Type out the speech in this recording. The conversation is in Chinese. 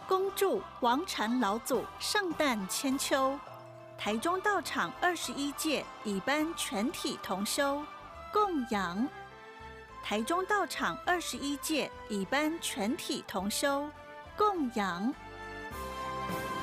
恭祝王禅老祖圣诞千秋。台中道场21届乙班全体同修供养。台中道场21届乙班全体同修供养。